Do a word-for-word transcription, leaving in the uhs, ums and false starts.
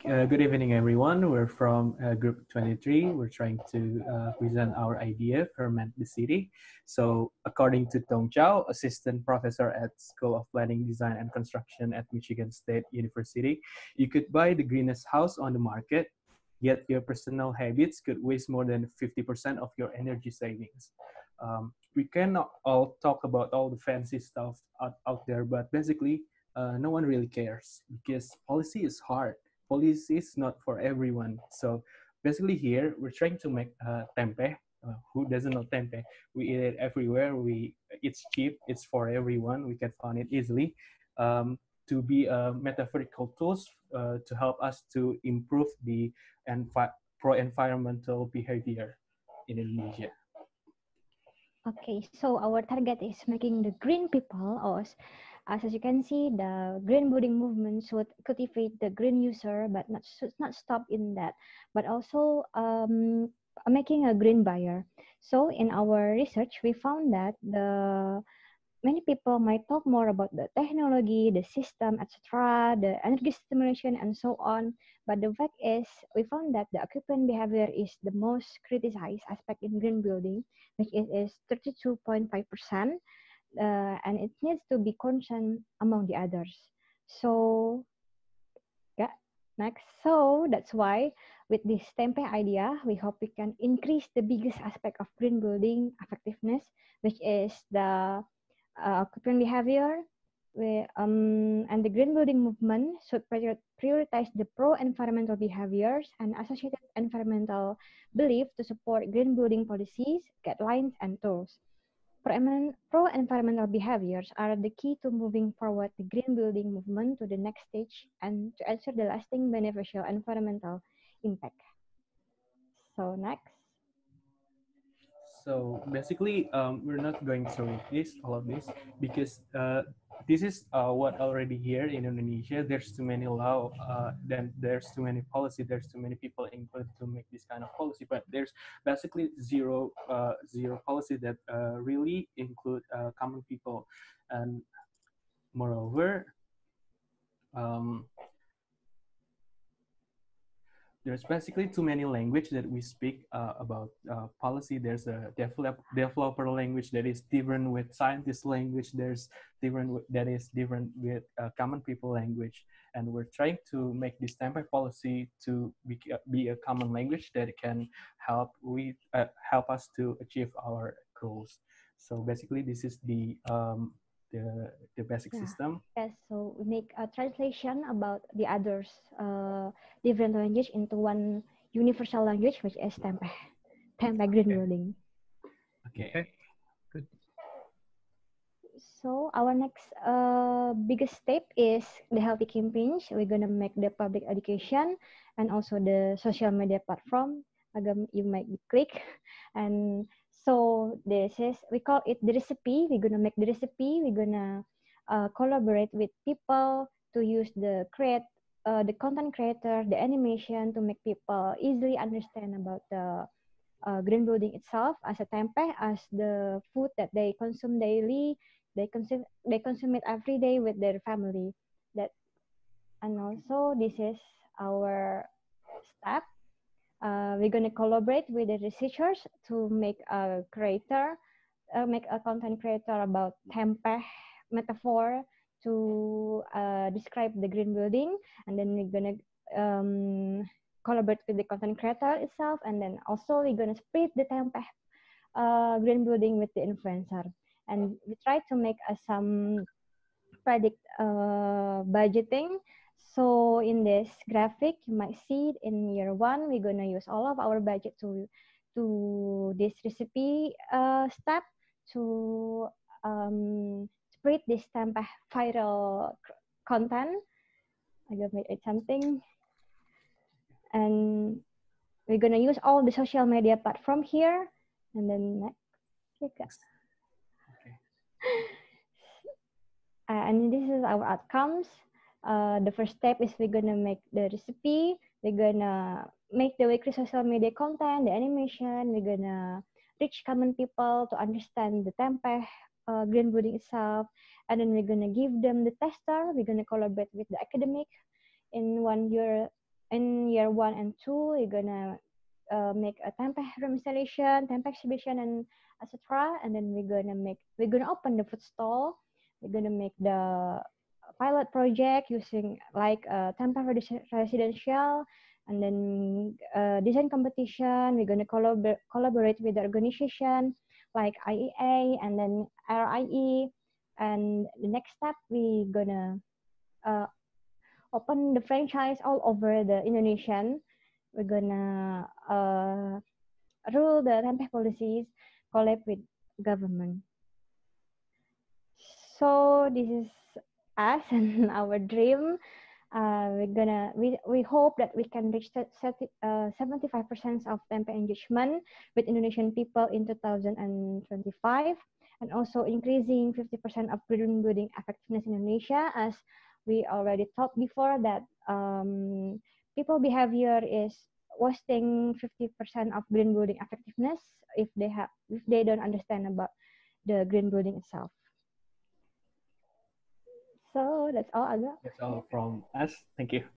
Uh, good evening, everyone. We're from uh, Group twenty-three. We're trying to uh, present our idea, Ferment the City. So, according to Tong Chao, assistant professor at School of Planning, Design, and Construction at Michigan State University, you could buy the greenest house on the market, yet your personal habits could waste more than fifty percent of your energy savings. Um, we cannot all talk about all the fancy stuff out, out there, but basically, uh, no one really cares because policy is hard. Policy is not for everyone. So basically here we're trying to make uh, tempeh. Uh, who doesn't know tempeh? We eat it everywhere. We It's cheap. It's for everyone. We can find it easily. Um, to be a metaphorical tools uh, to help us to improve the envi- pro-environmental behavior in Indonesia. Okay, so our target is making the green people, or as, as you can see, the green building movement should cultivate the green user, but not should not stop in that, but also um, making a green buyer. So in our research, we found that the many people might talk more about the technology, the system, et cetera, the energy stimulation, and so on. But the fact is, we found that the occupant behavior is the most criticized aspect in green building, which is thirty-two point five percent, uh, and it needs to be concerned among the others. So, yeah, next. So that's why with this tempe idea, we hope we can increase the biggest aspect of green building effectiveness, which is the uh, occupant behavior. We, um, and the green building movement should prioritize the pro-environmental behaviors and associated environmental belief to support green building policies, guidelines, and tools. Pro-environmental behaviors are the key to moving forward the green building movement to the next stage and to ensure the lasting beneficial environmental impact. So next. So basically, um, we're not going through this all of this because uh, this is uh, what already here in Indonesia. There's too many law, uh, then there's too many policy. There's too many people included to make this kind of policy. But there's basically zero uh, zero policy that uh, really include uh, common people, and moreover. Um, there's basically too many language that we speak uh, about uh, policy. There's a develop, developer language that is different with scientist language. There's different with, that is different with uh, common people language. And we're trying to make this template policy to be, uh, be a common language that can help we uh, help us to achieve our goals. So basically, this is the um, the the basic Yeah. system. Yes, so we make a translation about the others uh, different language into one universal language, which is Tempe, Tempe Green Okay. Building. Okay. Okay. Good. So our next uh, biggest step is the healthy campaigns. We're gonna make the public education and also the social media platform. Again, you might click, and so this is we call it the recipe. We're gonna make the recipe. We're gonna uh, collaborate with people to use the create uh, the content creator, the animation to make people easily understand about the uh, green building itself as a tempeh, as the food that they consume daily. They consume they consume it every day with their family. That and also this is our step. Uh, we're gonna collaborate with the researchers to make a creator, uh, make a content creator about tempeh metaphor to uh, describe the green building, and then we're gonna um, collaborate with the content creator itself, and then also we're gonna split the tempeh uh, green building with the influencer, and we try to make uh, some predict uh, budgeting. So in this graphic, you might see in year one, we're gonna use all of our budget to to this recipe uh, step to um, spread this tempeh viral content. I'm gonna make it something, and we're gonna use all the social media platform here, and then next. Okay. Uh, and this is our outcomes. Uh, the first step is we're gonna make the recipe. We're gonna make the weekly social media content, the animation. We're gonna reach common people to understand the tempeh uh, green building itself, and then we're gonna give them the tester. We're gonna collaborate with the academic in one year in year one and two, we're gonna uh, make a tempeh room installation, tempeh exhibition, and et cetera. And then we're gonna make, we're gonna open the food stall. We're gonna make the pilot project using like uh, tempeh residential, and then uh, design competition. We're gonna collab- collaborate with the organization like I E A and then R I E. And the next step, we're gonna uh, open the franchise all over the Indonesian. We're gonna uh, rule the tempeh policies, collab with government. So this is us and our dream. Uh, we're gonna we, we hope that we can reach seventy-five percent of tempeh engagement with Indonesian people in two thousand twenty-five, and also increasing fifty percent of green building effectiveness in Indonesia, as we already talked before that um, people behavior is wasting fifty percent of green building effectiveness if they have if they don't understand about the green building itself. So that's all, Aga. That's all from us. Thank you.